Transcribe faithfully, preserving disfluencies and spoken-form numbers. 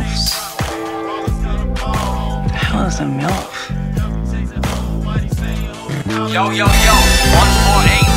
MILFs. What the hell is a MILF? Yo, yo, yo, one four eight.